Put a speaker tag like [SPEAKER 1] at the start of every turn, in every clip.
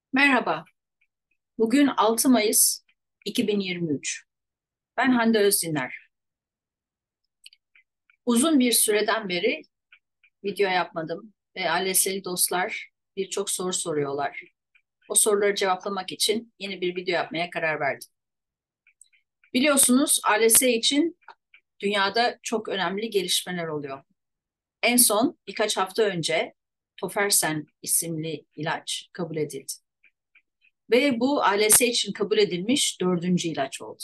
[SPEAKER 1] Merhaba, bugün 6 Mayıs 2023. Ben Hande Özdiner. Uzun bir süreden beri video yapmadım ve ALS'li dostlar birçok soru soruyorlar. O soruları cevaplamak için yeni bir video yapmaya karar verdim. Biliyorsunuz ALS için dünyada çok önemli gelişmeler oluyor. En son birkaç hafta önce Tofersen isimli ilaç kabul edildi. Ve bu ALS için kabul edilmiş dördüncü ilaç oldu.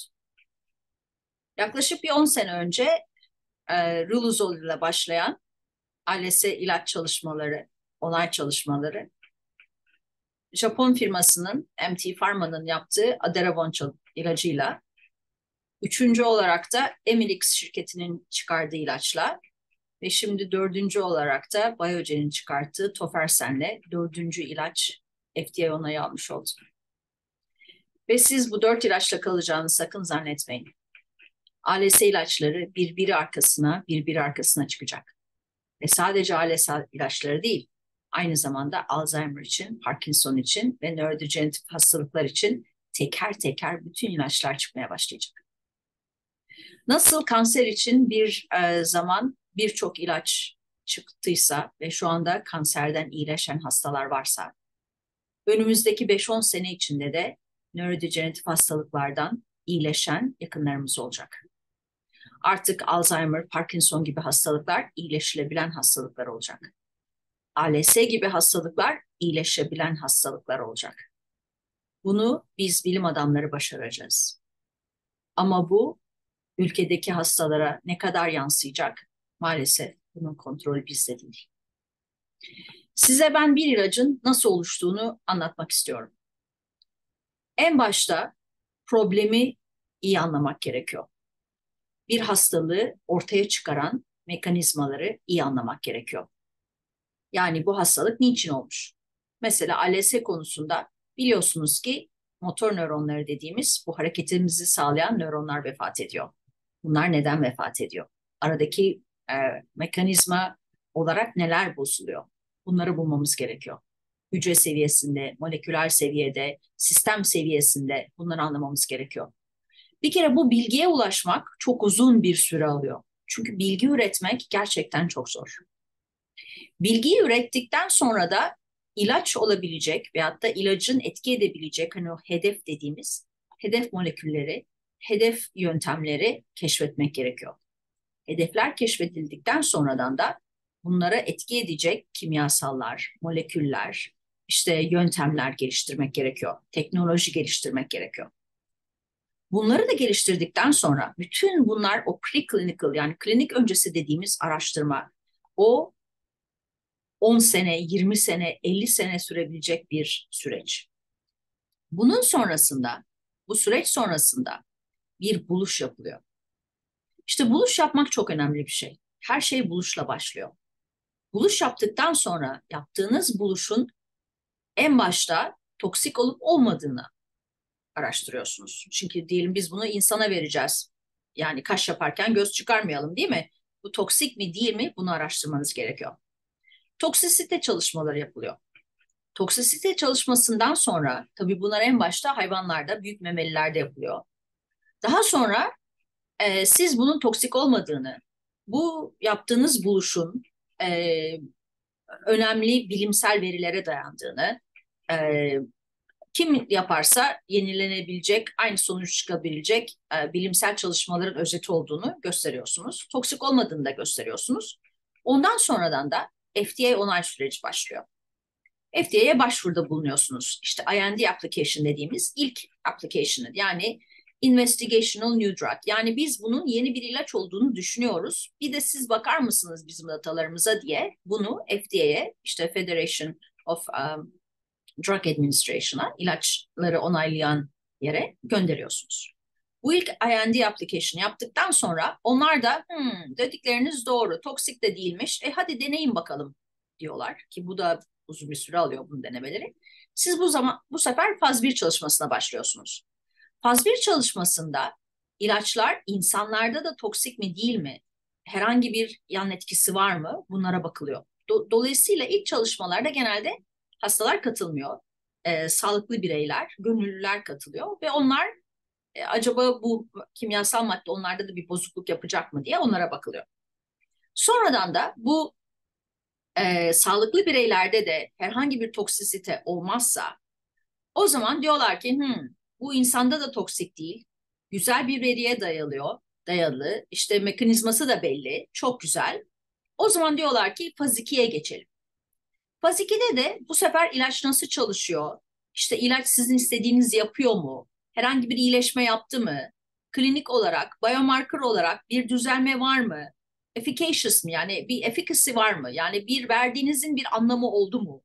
[SPEAKER 1] Yaklaşık bir 10 sene önce Riluzole ile başlayan ALS ilaç çalışmaları, onay çalışmaları, Japon firmasının MT Pharma'nın yaptığı Aderavon ilacıyla, üçüncü olarak da Emilix şirketinin çıkardığı ilaçla ve şimdi dördüncü olarak da Biogen'in çıkarttığı Tofersen'le dördüncü ilaç FDA onayı almış oldu. Ve siz bu dört ilaçla kalacağını sakın zannetmeyin. ALS ilaçları birbiri arkasına çıkacak. Ve sadece ALS ilaçları değil, aynı zamanda Alzheimer için, Parkinson için ve nörodejeneratif hastalıklar için teker teker bütün ilaçlar çıkmaya başlayacak. Nasıl kanser için bir zaman birçok ilaç çıktıysa ve şu anda kanserden iyileşen hastalar varsa, önümüzdeki 5-10 sene içinde de nörodejeneratif hastalıklardan iyileşen yakınlarımız olacak. Artık Alzheimer, Parkinson gibi hastalıklar iyileşilebilen hastalıklar olacak. ALS gibi hastalıklar iyileşebilen hastalıklar olacak. Bunu biz bilim adamları başaracağız. Ama bu ülkedeki hastalara ne kadar yansıyacak? Maalesef bunun kontrolü bizde değil. Size ben bir ilacın nasıl oluştuğunu anlatmak istiyorum. En başta problemi iyi anlamak gerekiyor. Bir hastalığı ortaya çıkaran mekanizmaları iyi anlamak gerekiyor. Yani bu hastalık niçin olmuş? Mesela ALS konusunda biliyorsunuz ki motor nöronları dediğimiz bu hareketimizi sağlayan nöronlar vefat ediyor. Bunlar neden vefat ediyor? Aradaki e, mekanizma olarak neler bozuluyor? Bunları bulmamız gerekiyor. Hücre seviyesinde, moleküler seviyede, sistem seviyesinde bunları anlamamız gerekiyor. Bir kere bu bilgiye ulaşmak çok uzun bir süre alıyor. Çünkü bilgi üretmek gerçekten çok zor. Bilgiyi ürettikten sonra da ilaç olabilecek veyahut da ilacın etki edebilecek hani o hedef dediğimiz hedef molekülleri, hedef yöntemleri keşfetmek gerekiyor. Hedefler keşfedildikten sonradan da bunlara etki edecek kimyasallar, moleküller, işte yöntemler geliştirmek gerekiyor. Teknoloji geliştirmek gerekiyor. Bunları da geliştirdikten sonra bütün bunlar o preclinical yani klinik öncesi dediğimiz araştırma, o 10 sene, 20 sene, 50 sene sürebilecek bir süreç. Bunun sonrasında, bu süreç sonrasında bir buluş yapılıyor. İşte buluş yapmak çok önemli bir şey. Her şey buluşla başlıyor. Buluş yaptıktan sonra yaptığınız buluşun en başta toksik olup olmadığını araştırıyorsunuz. Çünkü diyelim biz bunu insana vereceğiz. Yani kaş yaparken göz çıkarmayalım değil mi? Bu toksik mi değil mi bunu araştırmanız gerekiyor. Toksisite çalışmaları yapılıyor. Toksisite çalışmasından sonra, tabii bunlar en başta hayvanlarda, büyük memelilerde yapılıyor. Daha sonra siz bunun toksik olmadığını, bu yaptığınız buluşun e, önemli bilimsel verilere dayandığını, e, kim yaparsa yenilenebilecek, aynı sonuç çıkabilecek bilimsel çalışmaların özeti olduğunu gösteriyorsunuz. Toksik olmadığını da gösteriyorsunuz. Ondan sonradan da FDA onay süreci başlıyor. FDA'ye başvuruda bulunuyorsunuz. İşte IND application dediğimiz ilk application'ı yani Investigational New Drug. Yani biz bunun yeni bir ilaç olduğunu düşünüyoruz. Bir de siz bakar mısınız bizim datalarımıza diye bunu FDA'ye işte Federation of Drug Administration'a ilaçları onaylayan yere gönderiyorsunuz. Bu ilk IND application yaptıktan sonra onlar da dedikleriniz doğru, toksik de değilmiş. Hadi deneyin bakalım diyorlar ki bu da uzun bir süre alıyor bunun denemeleri. Siz bu sefer faz bir çalışmasına başlıyorsunuz. Faz bir çalışmasında ilaçlar insanlarda da toksik mi değil mi? Herhangi bir yan etkisi var mı? Bunlara bakılıyor. Dolayısıyla ilk çalışmalarda genelde hastalar katılmıyor. sağlıklı bireyler, gönüllüler katılıyor ve onlar acaba bu kimyasal madde onlarda da bir bozukluk yapacak mı diye onlara bakılıyor. Sonradan da bu sağlıklı bireylerde de herhangi bir toksisite olmazsa o zaman diyorlar ki bu insanda da toksik değil, güzel bir veriye dayalı, işte mekanizması da belli, çok güzel. O zaman diyorlar ki faz 2'ye geçelim. Faz 2'de de bu sefer ilaç nasıl çalışıyor? İşte ilaç sizin istediğiniz yapıyor mu? Herhangi bir iyileşme yaptı mı? Klinik olarak, biomarker olarak bir düzelme var mı? Efficacious mı? Yani bir efficacy var mı? Yani bir verdiğinizin bir anlamı oldu mu?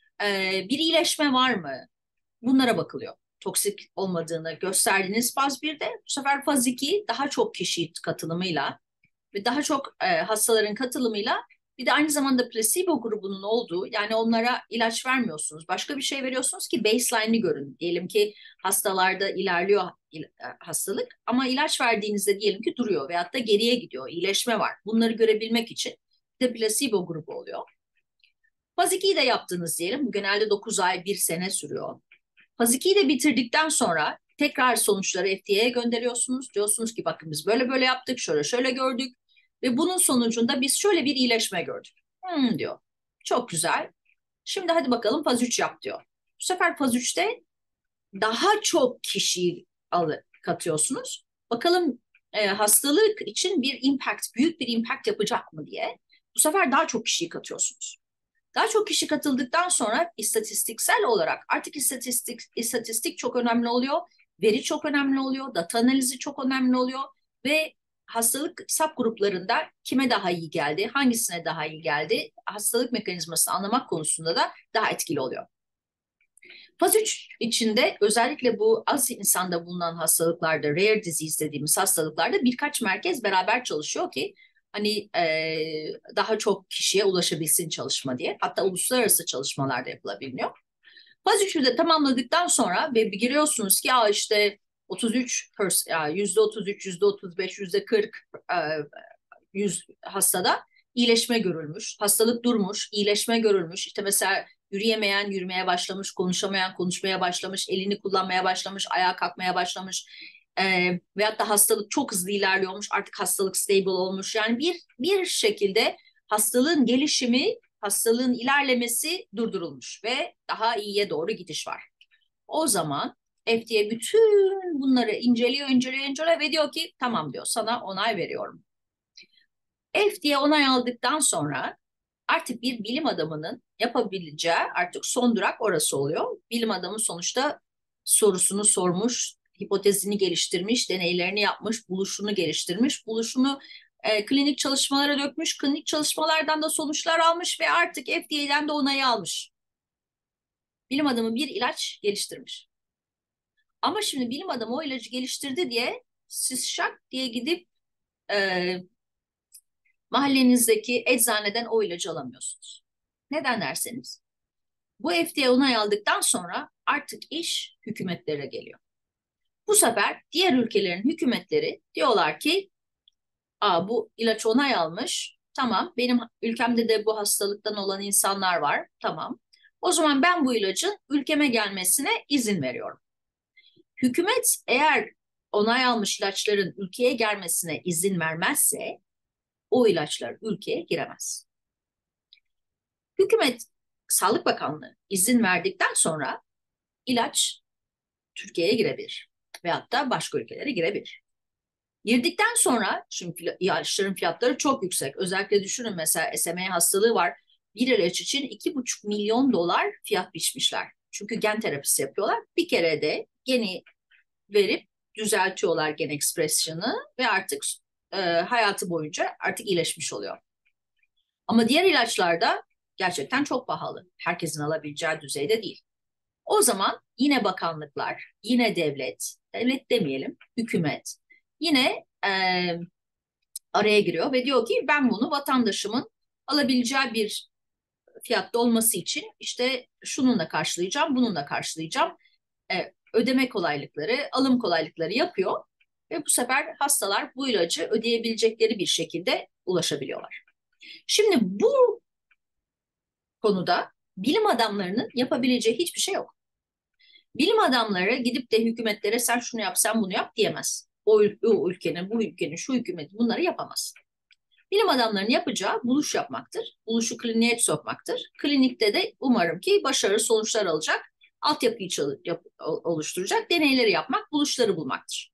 [SPEAKER 1] Bir iyileşme var mı? Bunlara bakılıyor. Toksik olmadığını gösterdiğiniz faz 1'de bu sefer faz 2 daha çok kişi katılımıyla ve daha çok hastaların katılımıyla bir de aynı zamanda placebo grubunun olduğu yani onlara ilaç vermiyorsunuz. Başka bir şey veriyorsunuz ki baseline'ini görün. Diyelim ki hastalarda ilerliyor hastalık ama ilaç verdiğinizde diyelim ki duruyor veyahut da geriye gidiyor. İyileşme var. Bunları görebilmek için bir de placebo grubu oluyor. Faz 2'yi de yaptınız diyelim. Bu genelde 9 ay, 1 sene sürüyor. Faz 2'yi de bitirdikten sonra tekrar sonuçları FDA'ye gönderiyorsunuz. Diyorsunuz ki bakın biz böyle böyle yaptık, şöyle şöyle gördük ve bunun sonucunda biz şöyle bir iyileşme gördük. Diyor. Çok güzel. Şimdi hadi bakalım faz 3 yap diyor. Bu sefer faz 3'te daha çok kişiyi katıyorsunuz. Bakalım hastalık için bir impact, büyük bir impact yapacak mı diye. Bu sefer daha çok kişiyi katıyorsunuz. Daha çok kişi katıldıktan sonra istatistiksel olarak artık istatistik çok önemli oluyor. Veri çok önemli oluyor. Data analizi çok önemli oluyor. Ve hastalık subgruplarında kime daha iyi geldi, hangisine daha iyi geldi, hastalık mekanizmasını anlamak konusunda da daha etkili oluyor. Faz 3 içinde özellikle bu az insanda bulunan hastalıklarda, rare disease dediğimiz hastalıklarda birkaç merkez beraber çalışıyor ki hani daha çok kişiye ulaşabilsin çalışma diye. Hatta uluslararası çalışmalar da yapılabiliyor. Faz 3'ü de tamamladıktan sonra ve giriyorsunuz ki ya işte 33 %33, %35, %40 100 hastada iyileşme görülmüş. Hastalık durmuş, iyileşme görülmüş. İşte mesela yürüyemeyen yürümeye başlamış, konuşamayan konuşmaya başlamış, elini kullanmaya başlamış, ayağa kalkmaya başlamış. Veyahut da hastalık çok hızlı ilerliyormuş, artık hastalık stable olmuş. Yani bir şekilde hastalığın gelişimi, hastalığın ilerlemesi durdurulmuş ve daha iyiye doğru gidiş var. O zaman FDA bütün bunları inceliyor ve diyor ki tamam diyor sana onay veriyorum. FDA onay aldıktan sonra artık bir bilim adamının yapabileceği artık son durak orası oluyor. Bilim adamı sonuçta sorusunu sormuş, hipotezini geliştirmiş, deneylerini yapmış, buluşunu geliştirmiş, buluşunu klinik çalışmalara dökmüş, klinik çalışmalardan da sonuçlar almış ve artık FDA'den de onayı almış. Bilim adamı bir ilaç geliştirmiş. Ama şimdi bilim adamı o ilacı geliştirdi diye siz şak diye gidip e, mahallenizdeki eczaneden o ilacı alamıyorsunuz. Neden derseniz, bu FDA onay aldıktan sonra artık iş hükümetlere geliyor. Bu sefer diğer ülkelerin hükümetleri diyorlar ki, bu ilaç onay almış, tamam benim ülkemde de bu hastalıktan olan insanlar var, tamam. O zaman ben bu ilacın ülkeme gelmesine izin veriyorum. Hükümet eğer onay almış ilaçların ülkeye gelmesine izin vermezse o ilaçlar ülkeye giremez. Hükümet, Sağlık Bakanlığı izin verdikten sonra ilaç Türkiye'ye girebilir veyahut da başka ülkelere girebilir. Girdikten sonra çünkü ilaçların fiyatları çok yüksek. Özellikle düşünün mesela SMA hastalığı var. Bir ilaç için 2,5 milyon dolar fiyat biçmişler. Çünkü gen terapisi yapıyorlar. Bir kere de geni verip düzeltiyorlar gen ekspresyonu ve artık hayatı boyunca artık iyileşmiş oluyor. Ama diğer ilaçlarda gerçekten çok pahalı. Herkesin alabileceği düzeyde değil. O zaman yine bakanlıklar, yine devlet demeyelim, hükümet yine araya giriyor ve diyor ki ben bunu vatandaşımın alabileceği bir fiyatta olması için işte şununla karşılayacağım, bununla karşılayacağım. Ödeme kolaylıkları, alım kolaylıkları yapıyor ve bu sefer hastalar bu ilacı ödeyebilecekleri bir şekilde ulaşabiliyorlar. Şimdi bu konuda bilim adamlarının yapabileceği hiçbir şey yok. Bilim adamları gidip de hükümetlere sen şunu yap, sen bunu yap diyemez. O ülkenin, bu ülkenin, şu hükümetin bunları yapamaz. Bilim adamlarının yapacağı buluş yapmaktır. Buluşu kliniğe sokmaktır. Klinikte de umarım ki başarılı sonuçlar alacak, altyapıyı oluşturacak, deneyleri yapmak, buluşları bulmaktır.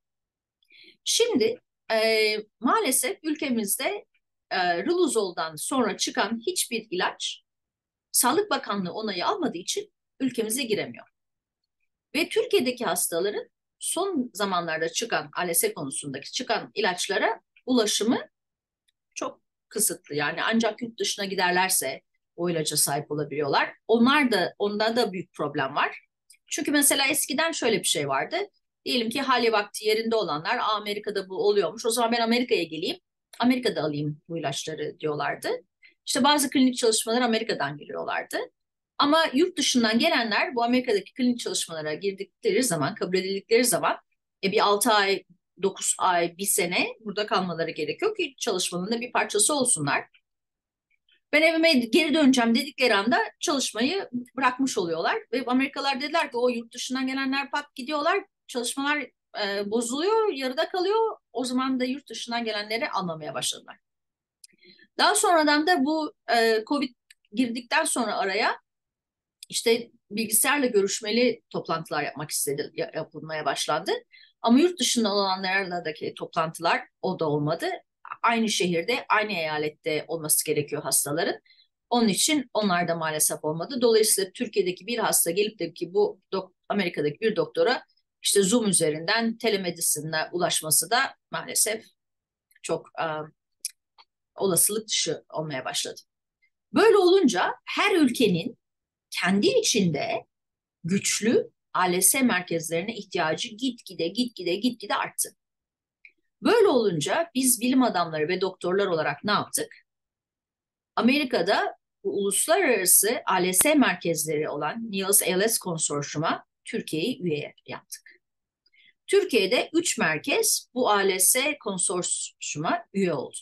[SPEAKER 1] Şimdi maalesef ülkemizde Riluzol'dan sonra çıkan hiçbir ilaç Sağlık Bakanlığı onayı almadığı için ülkemize giremiyor. Ve Türkiye'deki hastaların son zamanlarda çıkan ALS konusundaki çıkan ilaçlara ulaşımı çok kısıtlı. Yani ancak yurt dışına giderlerse o ilaca sahip olabiliyorlar. Onda da büyük problem var. Çünkü mesela eskiden şöyle bir şey vardı. Diyelim ki hali vakti yerinde olanlar Amerika'da bu oluyormuş. O zaman ben Amerika'ya geleyim. Amerika'da alayım bu ilaçları diyorlardı. İşte bazı klinik çalışmalar Amerika'dan geliyorlardı. Ama yurt dışından gelenler bu Amerika'daki klinik çalışmalara girdikleri zaman, kabul edildikleri zaman bir 6 ay, 9 ay, bir sene burada kalmaları gerekiyor ki çalışmanın da bir parçası olsunlar. Ben evime geri döneceğim dedikleri anda çalışmayı bırakmış oluyorlar. Ve Amerikalılar dediler ki o yurt dışından gelenler pat gidiyorlar, çalışmalar bozuluyor, yarıda kalıyor. O zaman da yurt dışından gelenleri almamaya başladılar. Daha sonradan da bu Covid girdikten sonra araya işte bilgisayarla görüşmeli toplantılar yapılmaya başlandı. Ama yurt dışında olanlarla da toplantılar o da olmadı. Aynı şehirde, aynı eyalette olması gerekiyor hastaların. Onun için onlar da maalesef olmadı. Dolayısıyla Türkiye'deki bir hasta gelip de ki bu Amerika'daki bir doktora işte Zoom üzerinden telemedicine'le ulaşması da maalesef çok olasılık dışı olmaya başladı. Böyle olunca her ülkenin kendi içinde güçlü ALS merkezlerine ihtiyacı gitgide arttı. Böyle olunca biz bilim adamları ve doktorlar olarak ne yaptık? Amerika'da bu uluslararası ALS merkezleri olan NEALS ALS Konsorsiyum'a Türkiye'yi üye yaptık. Türkiye'de 3 merkez bu ALS konsorsiyuma üye oldu.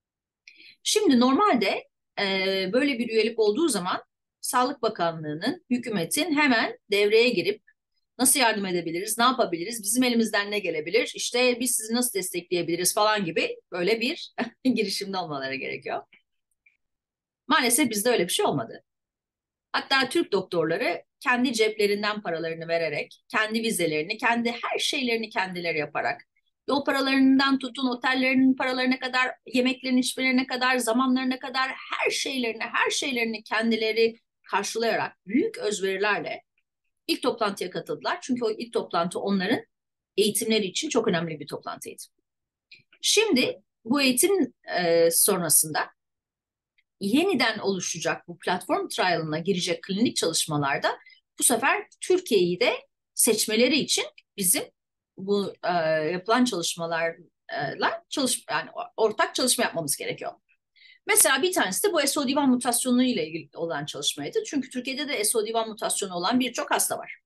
[SPEAKER 1] Şimdi normalde böyle bir üyelik olduğu zaman Sağlık Bakanlığı'nın, hükümetin hemen devreye girip nasıl yardım edebiliriz, ne yapabiliriz, bizim elimizden ne gelebilir, işte biz sizi nasıl destekleyebiliriz falan gibi böyle bir girişimde olmaları gerekiyor. Maalesef bizde öyle bir şey olmadı. Hatta Türk doktorları kendi ceplerinden paralarını vererek, kendi vizelerini, kendi her şeylerini kendileri yaparak, yol paralarından tutun, otellerinin paralarına kadar, yemeklerin içmelerine kadar, zamanlarına kadar her şeylerini kendileri karşılayarak büyük özverilerle ilk toplantıya katıldılar. Çünkü o ilk toplantı onların eğitimleri için çok önemli bir toplantıydı. Şimdi bu eğitim sonrasında yeniden oluşacak bu platform trial'ına girecek klinik çalışmalarda bu sefer Türkiye'yi de seçmeleri için bizim bu yapılan çalışmalarla yani ortak çalışma yapmamız gerekiyor. Mesela bir tanesi de bu SOD1 mutasyonu ile ilgili olan çalışmaydı. Çünkü Türkiye'de de SOD1 mutasyonu olan birçok hasta var.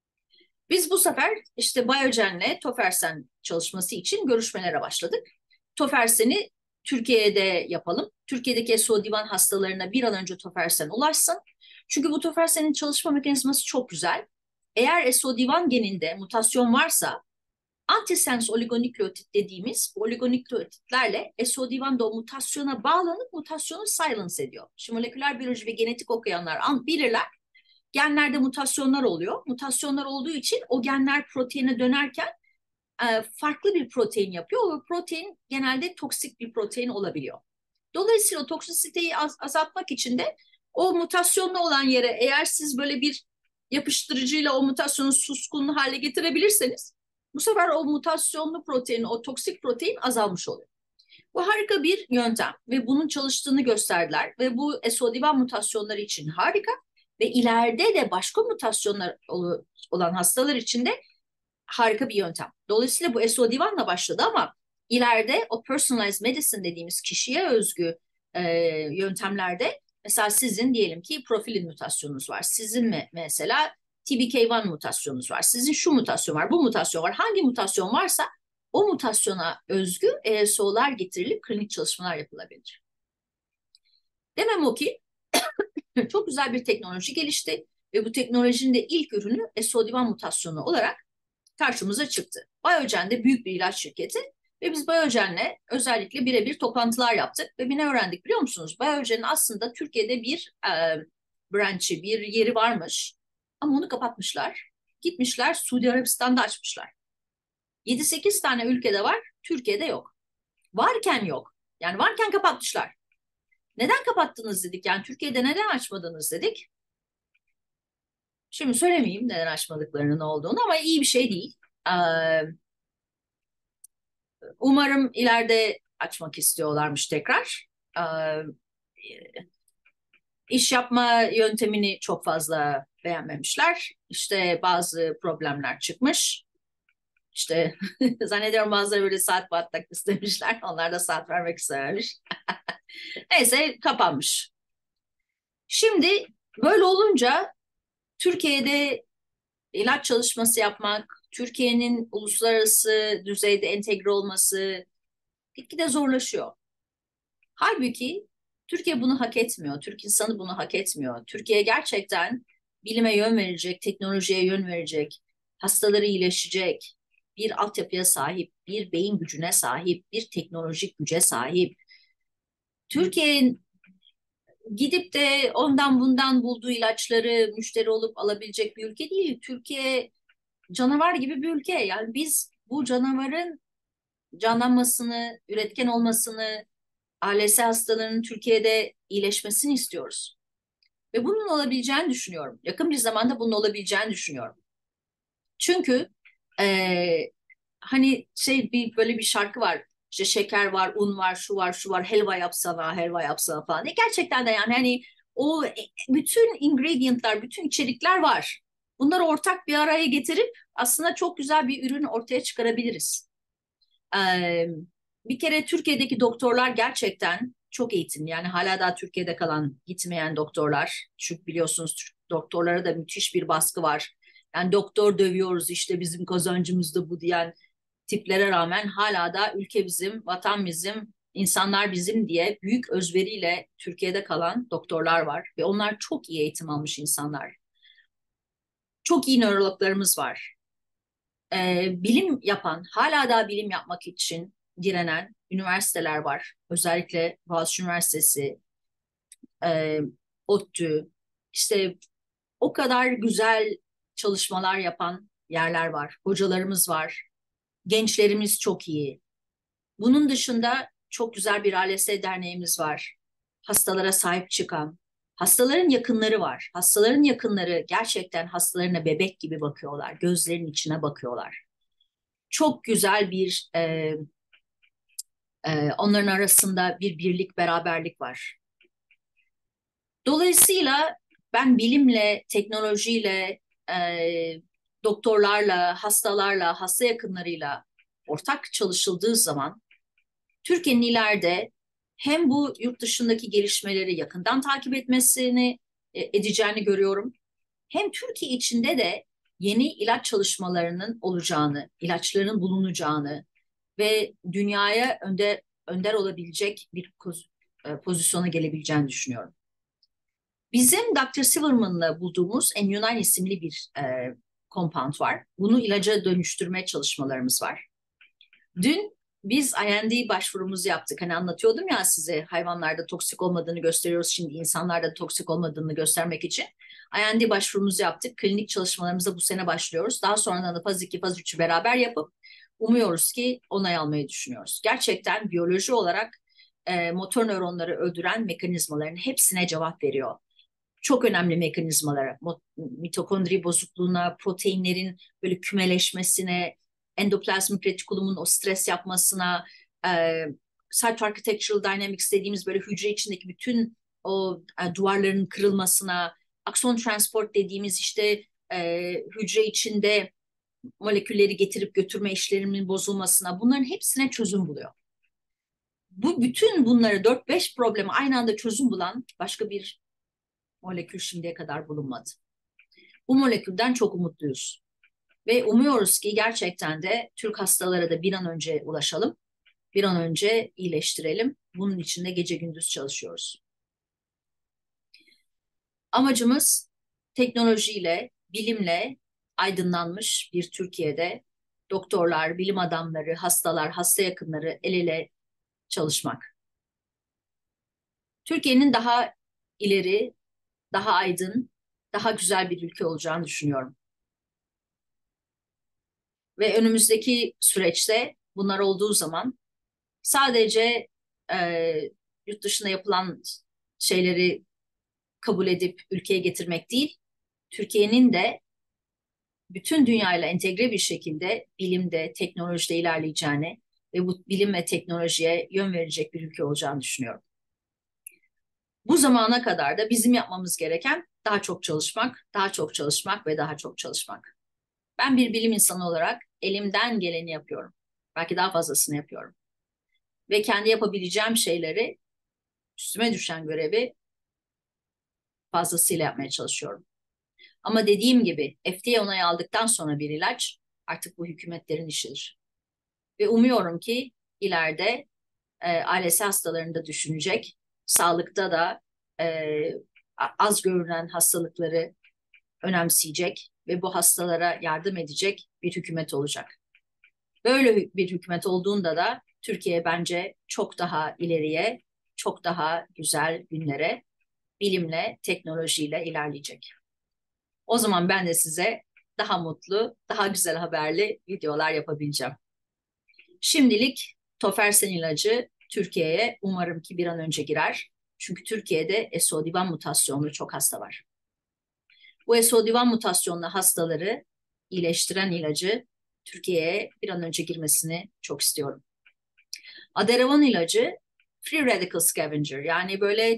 [SPEAKER 1] Biz bu sefer işte Biogen'le Tofersen çalışması için görüşmelere başladık. Tofersen'i Türkiye'de yapalım. Türkiye'deki SOD1 hastalarına bir an önce Tofersen ulaşsın. Çünkü bu Tofersen'in çalışma mekanizması çok güzel. Eğer SOD1 geninde mutasyon varsa antisense oligonükleotit dediğimiz oligonükleotitlerle SOD1 da o mutasyona bağlanıp mutasyonu silence ediyor. Şimdi moleküler biyoloji ve genetik okuyanlar bilirler. Genlerde mutasyonlar oluyor. Mutasyonlar olduğu için o genler proteine dönerken farklı bir protein yapıyor. O protein genelde toksik bir protein olabiliyor. Dolayısıyla o toksisiteyi azaltmak için de o mutasyonlu olan yere eğer siz böyle bir yapıştırıcıyla o mutasyonu suskun hale getirebilirseniz bu sefer o mutasyonlu protein, o toksik protein azalmış oluyor. Bu harika bir yöntem ve bunun çalıştığını gösterdiler ve bu SOD1 mutasyonları için harika ve ileride de başka mutasyonlar olan hastalar için de harika bir yöntem. Dolayısıyla bu SOD1'la başladı ama ileride o personalized medicine dediğimiz kişiye özgü yöntemlerde mesela sizin diyelim ki profilin mutasyonunuz var. Sizin mesela TBK1 mutasyonunuz var. Sizin şu mutasyon var, bu mutasyon var. Hangi mutasyon varsa o mutasyona özgü ESO'lar getirilip klinik çalışmalar yapılabilir. Demem o ki çok güzel bir teknoloji gelişti ve bu teknolojinin de ilk ürünü SO1 mutasyonu olarak karşımıza çıktı. Biogen de büyük bir ilaç şirketi ve biz Biogen'le özellikle birebir toplantılar yaptık ve bir ne öğrendik biliyor musunuz? Biogen'in aslında Türkiye'de bir branch'i, bir yeri varmış ama onu kapatmışlar. Gitmişler Suudi Arabistan'da açmışlar. 7-8 tane ülkede var, Türkiye'de yok. Varken yok. Yani varken kapatmışlar. Neden kapattınız dedik. Yani Türkiye'de neden açmadınız dedik. Şimdi söylemeyeyim neden açmadıklarının olduğunu ama iyi bir şey değil. Umarım ileride açmak istiyorlarmış tekrar. İş yapma yöntemini çok fazla beğenmemişler. İşte bazı problemler çıkmış. İşte zannediyorum bazıları böyle saat battak istemişler. Onlar da saat vermek istememiş. Neyse kapanmış. Şimdi böyle olunca Türkiye'de ilaç çalışması yapmak, Türkiye'nin uluslararası düzeyde entegre olması gitgide zorlaşıyor. Halbuki Türkiye bunu hak etmiyor. Türk insanı bunu hak etmiyor. Türkiye gerçekten bilime yön verecek, teknolojiye yön verecek, hastaları iyileşecek, bir altyapıya sahip, bir beyin gücüne sahip, bir teknolojik güce sahip. Türkiye'nin gidip de ondan bundan bulduğu ilaçları müşteri olup alabilecek bir ülke değil. Türkiye canavar gibi bir ülke. Yani biz bu canavarın canlanmasını, üretken olmasını, ALS hastalarının Türkiye'de iyileşmesini istiyoruz. Ve bunun olabileceğini düşünüyorum. Yakın bir zamanda bunun olabileceğini düşünüyorum. Çünkü hani böyle bir şarkı var. İşte şeker var, un var, şu var, şu var, helva yapsana, helva yapsana falan. Gerçekten de yani hani o bütün ingredientlar, bütün içerikler var. Bunları ortak bir araya getirip aslında çok güzel bir ürün ortaya çıkarabiliriz. Ee, Bir kere Türkiye'deki doktorlar gerçekten çok eğitimli. Yani hala daha Türkiye'de kalan, gitmeyen doktorlar. Çünkü biliyorsunuz Türk doktorlara da müthiş bir baskı var. Yani doktor dövüyoruz işte bizim kazancımız da bu diyen tiplere rağmen hala da ülke bizim, vatan bizim, insanlar bizim diye büyük özveriyle Türkiye'de kalan doktorlar var. Ve onlar çok iyi eğitim almış insanlar. Çok iyi nörologlarımız var. Bilim yapan, hala daha bilim yapmak için direnen üniversiteler var. Özellikle Boğaziçi Üniversitesi, e, ODTÜ, işte o kadar güzel çalışmalar yapan yerler var. Hocalarımız var. Gençlerimiz çok iyi. Bunun dışında çok güzel bir ALS derneğimiz var. Hastalara sahip çıkan, hastaların yakınları var. Hastaların yakınları gerçekten hastalarına bebek gibi bakıyorlar. Gözlerinin içine bakıyorlar. Çok güzel bir onların arasında bir birlik, beraberlik var. Dolayısıyla ben bilimle, teknolojiyle, doktorlarla, hastalarla, hasta yakınlarıyla ortak çalışıldığı zaman Türkiye'nin ileride hem bu yurt dışındaki gelişmeleri yakından takip etmesini edeceğini görüyorum. Hem Türkiye içinde de yeni ilaç çalışmalarının olacağını, ilaçların bulunacağını ve dünyaya önder olabilecek bir pozisyona gelebileceğini düşünüyorum. Bizim Dr. Silverman'la bulduğumuz Enunine isimli bir compound var. Bunu ilaca dönüştürme çalışmalarımız var. Dün biz IND başvurumuzu yaptık. Hani anlatıyordum ya size hayvanlarda toksik olmadığını gösteriyoruz. Şimdi insanlarda toksik olmadığını göstermek için. IND başvurumuzu yaptık. Klinik çalışmalarımıza bu sene başlıyoruz. Daha sonra da faz 2, faz 3'ü beraber yapıp umuyoruz ki onay almayı düşünüyoruz. Gerçekten biyoloji olarak motor nöronları öldüren mekanizmaların hepsine cevap veriyor. Çok önemli mekanizmalara, mitokondri bozukluğuna, proteinlerin böyle kümeleşmesine, endoplazmik retikulumun o stres yapmasına, cell architectural dynamics dediğimiz böyle hücre içindeki bütün o duvarların kırılmasına, akson transport dediğimiz işte hücre içinde molekülleri getirip götürme işleminin bozulmasına, bunların hepsine çözüm buluyor. Bütün bunları 4-5 problemi aynı anda çözüm bulan başka bir molekül şimdiye kadar bulunmadı. Bu molekülden çok umutluyuz. Ve umuyoruz ki gerçekten de Türk hastalara da bir an önce ulaşalım, bir an önce iyileştirelim. Bunun için de gece gündüz çalışıyoruz. Amacımız teknolojiyle, bilimle aydınlanmış bir Türkiye'de doktorlar, bilim adamları, hastalar, hasta yakınları el ele çalışmak. Türkiye'nin daha ileri, daha aydın, daha güzel bir ülke olacağını düşünüyorum. Ve önümüzdeki süreçte bunlar olduğu zaman sadece e, yurt dışında yapılan şeyleri kabul edip ülkeye getirmek değil, Türkiye'nin de bütün dünyayla entegre bir şekilde bilimde, teknolojide ilerleyeceğini ve bu bilim ve teknolojiye yön verecek bir ülke olacağını düşünüyorum. Bu zamana kadar da bizim yapmamız gereken daha çok çalışmak, daha çok çalışmak ve daha çok çalışmak. Ben bir bilim insanı olarak elimden geleni yapıyorum. Belki daha fazlasını yapıyorum. Ve kendi yapabileceğim şeyleri, üstüme düşen görevi fazlasıyla yapmaya çalışıyorum. Ama dediğim gibi FDA onayı aldıktan sonra bir ilaç artık bu hükümetlerin işidir. Ve umuyorum ki ileride ALS hastalarını da düşünecek, sağlıkta da e, az görülen hastalıkları önemseyecek ve bu hastalara yardım edecek bir hükümet olacak. Böyle bir hükümet olduğunda da Türkiye bence çok daha ileriye, çok daha güzel günlere bilimle, teknolojiyle ilerleyecek. O zaman ben de size daha mutlu, daha güzel haberli videolar yapabileceğim. Şimdilik Tofersen ilacı Türkiye'ye umarım ki bir an önce girer. Çünkü Türkiye'de SOD1 mutasyonlu çok hasta var. Bu SOD1 mutasyonlu hastaları iyileştiren ilacı Türkiye'ye bir an önce girmesini çok istiyorum. Aderavan ilacı free radical scavenger, yani böyle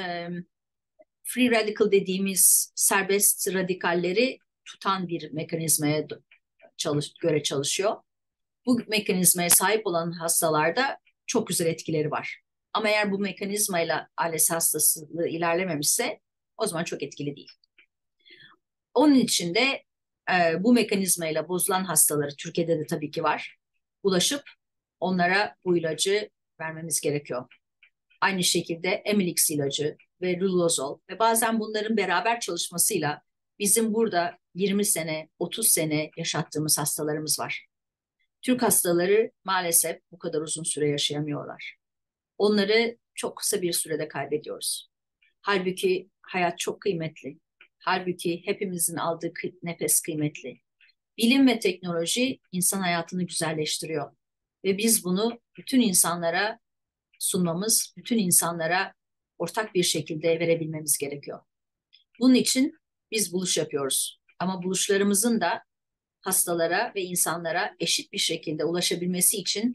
[SPEAKER 1] free radical dediğimiz serbest radikalleri tutan bir mekanizmaya göre çalışıyor. Bu mekanizmaya sahip olan hastalarda çok güzel etkileri var. Ama eğer bu mekanizmayla ALS hastasılığı ilerlememişse o zaman çok etkili değil. Onun için de bu mekanizmayla bozulan hastaları Türkiye'de de tabii ki var. Ulaşıp onlara bu ilacı vermemiz gerekiyor. Aynı şekilde Emilix ilacı ve Riluzole ve bazen bunların beraber çalışmasıyla bizim burada 20 sene, 30 sene yaşattığımız hastalarımız var. Türk hastaları maalesef bu kadar uzun süre yaşayamıyorlar. Onları çok kısa bir sürede kaybediyoruz. Halbuki hayat çok kıymetli. Halbuki hepimizin aldığı nefes kıymetli. Bilim ve teknoloji insan hayatını güzelleştiriyor. Ve biz bunu bütün insanlara sunmamız, bütün insanlara ortak bir şekilde verebilmemiz gerekiyor. Bunun için biz buluş yapıyoruz. Ama buluşlarımızın da hastalara ve insanlara eşit bir şekilde ulaşabilmesi için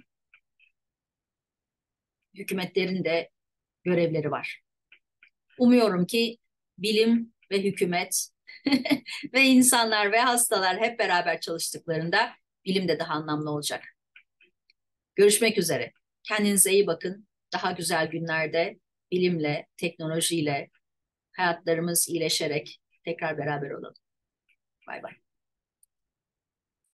[SPEAKER 1] hükümetlerin de görevleri var. Umuyorum ki bilim ve hükümet ve insanlar ve hastalar hep beraber çalıştıklarında bilim de daha anlamlı olacak. Görüşmek üzere. Kendinize iyi bakın. Daha güzel günlerde bilimle, teknolojiyle hayatlarımız iyileşerek tekrar beraber olalım. Bay bay.